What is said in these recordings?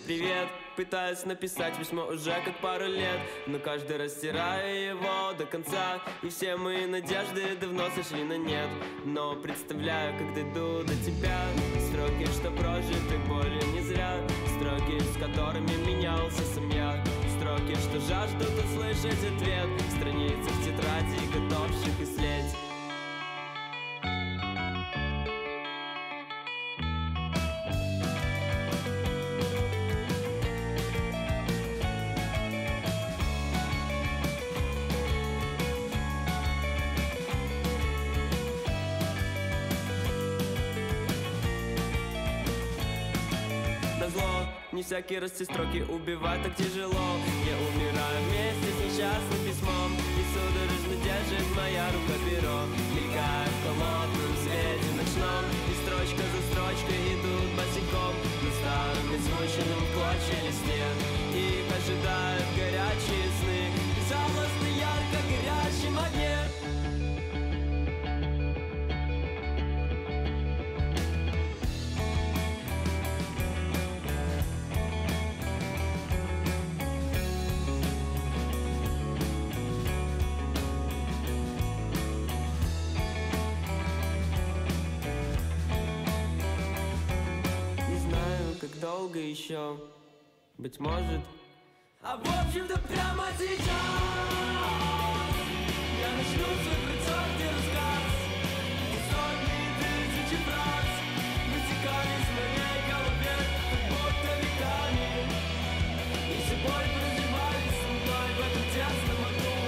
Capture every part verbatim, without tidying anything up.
привет. Пытаюсь написать письмо уже как пару лет, но каждый раз стираю его до конца. И все мои надежды давно сошли на нет. Но представляю, как дойду до тебя. Строки, что прожиты болью не зря. Строки, с которыми менялся сам я. Строки, что жаждут услышать ответ. Страницы в тетради, готовших ислеть. Не всякий раз эти строки убивать так тяжело. Я умираю вместе с несчастным письмом, и судорожно держит моя рука перо. Мелькая в холодном свете ночном, и строчка за строчкой идут босиком на старом измученном в клочья листе. Их ожидают горячие сны, безжалостно ярко горящем огне. Долго еще, быть может. А в общем-то прямо сейчас я начну свой предсортный рассказ. И сотни и тысячи фраз вытекали из моей голове, как будто веками. И все боль проживали со мной в этом тесном аду.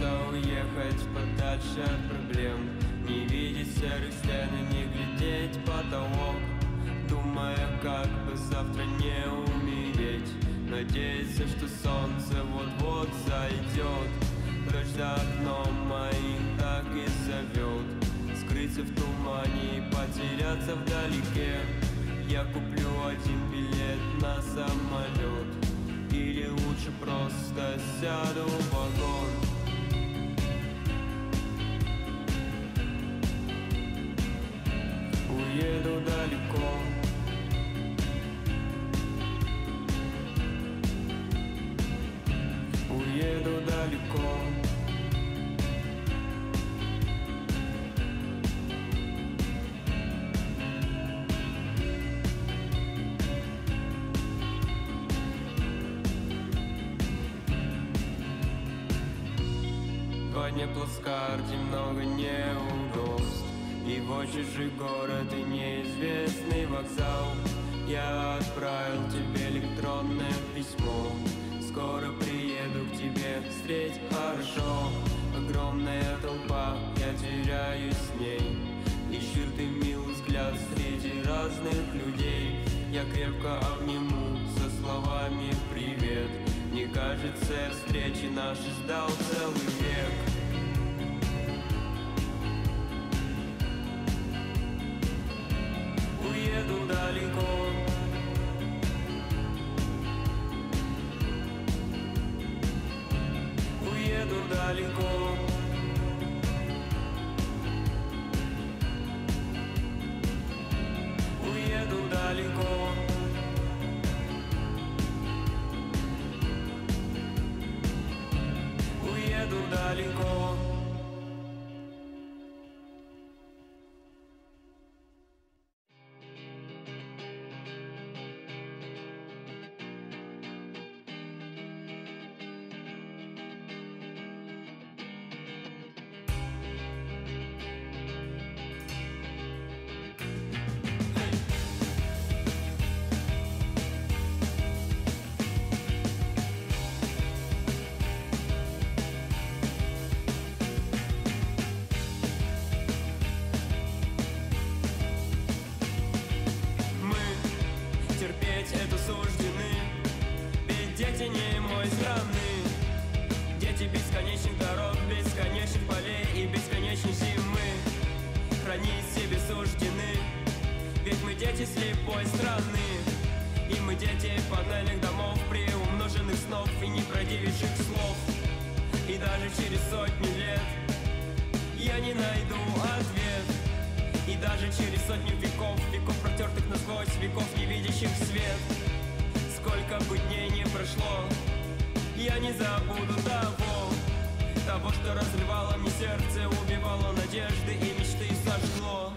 Хочется уехать подальше от проблем, не видеть серых стен и не глядеть в потолок, думая, как бы завтра не умереть. Надеяться, что солнце вот-вот зайдет. Дождь за окном моим так и зовет. Скрыться в тумане и потеряться вдалеке. Я куплю один билет на самолет, или лучше просто сяду в вагон. Уеду далеко. Уеду далеко. Два дня плацкарте, много неудобств, и в чужой город, и неизвестный вокзал. Я отправил тебе электронное письмо. Скоро приеду к тебе, встреть хорошо. Огромная толпа, я теряюсь с ней. Ищу ты милый взгляд среди разных людей. Я крепко обниму со словами привет. Мне кажется, встречи наши ждал целый век. Уеду далеко. Уеду далеко. Уеду далеко. Уеду далеко. Это суждены, ведь дети не мой страны. Дети бесконечных дорог, бесконечных полей и бесконечной зимы. Хранить себе суждены, ведь мы дети слепой страны. И мы дети панельных домов, приумноженных снов и неправдивейших слов. И даже через сотню лет я не найду ответ. И даже через сотню веков, веков протертых насквозь, веков не видящих свет. Сколько бы дней не прошло, я не забуду того, того, что разрывало мне сердце, убивало надежды и мечты сожгло.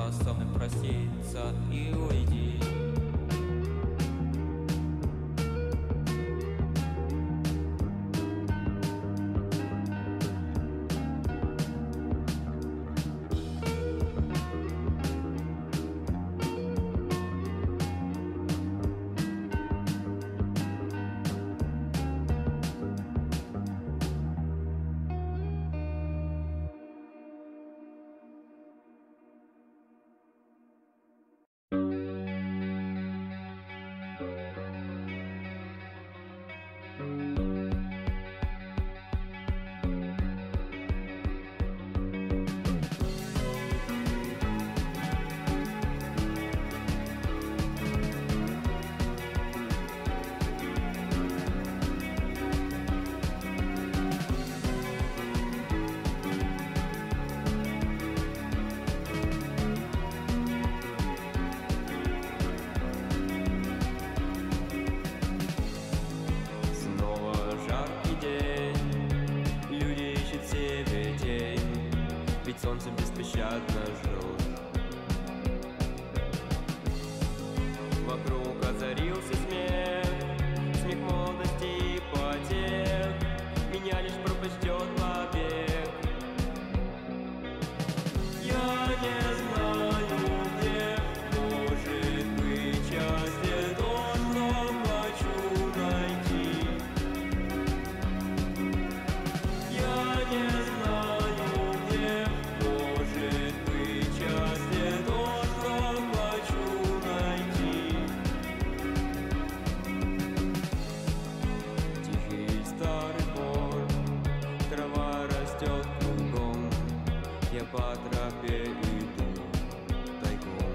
пора со мной проститься и уйди. Солнце беспощадно жжет. Вокруг озарился смех, смех молодости и потех. Меня лишь пропустет побег. Я не знаю, где может быть счастье, то, что хочу найти. Я не знаю, я по тропе иду тайком.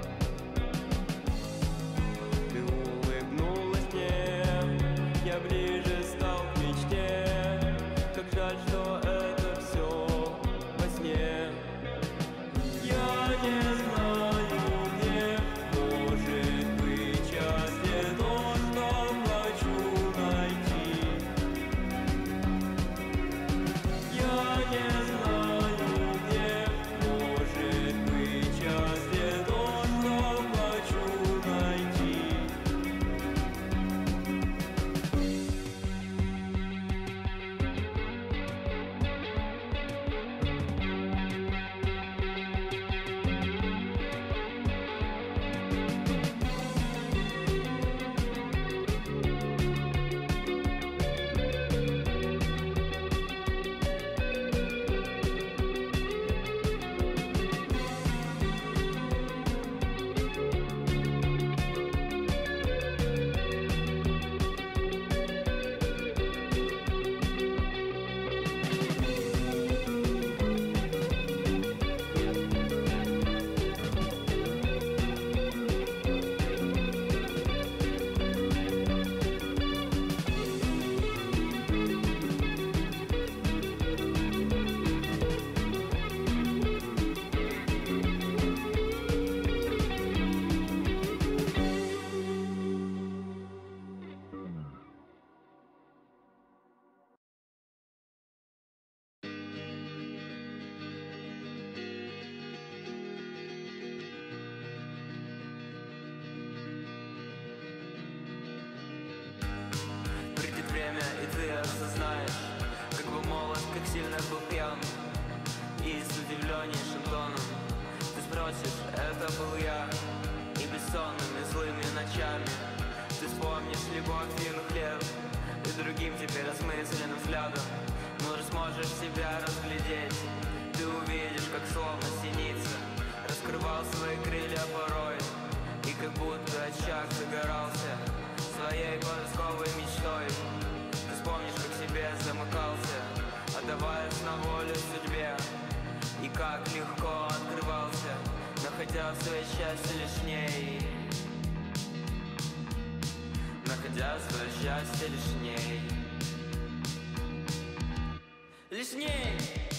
Ты улыбнулась мне, я ближе стал к мечте. Как жаль, что это все во сне. Я не знаю, где может быть счастье, то, что хочу найти. Я не знаю, и ты осознаешь, как был молод, как сильно был пьян. И с удивленнейшим тоном ты спросишь, это был я. И бессонными злыми ночами ты вспомнишь любовь юных лет. И другим теперь осмысленным взглядом, может, сможешь себя разглядеть. Ты увидишь, как словно синица раскрывал свои крылья порой. И как будто очаг загорался своей подростковой мечтой. Ты вспомнишь, как себе замыкался, отдаваясь на волю судьбе. И как легко открывался, находя свое счастье лишь в ней. Находя свое счастье лишь в ней. Лишь в ней.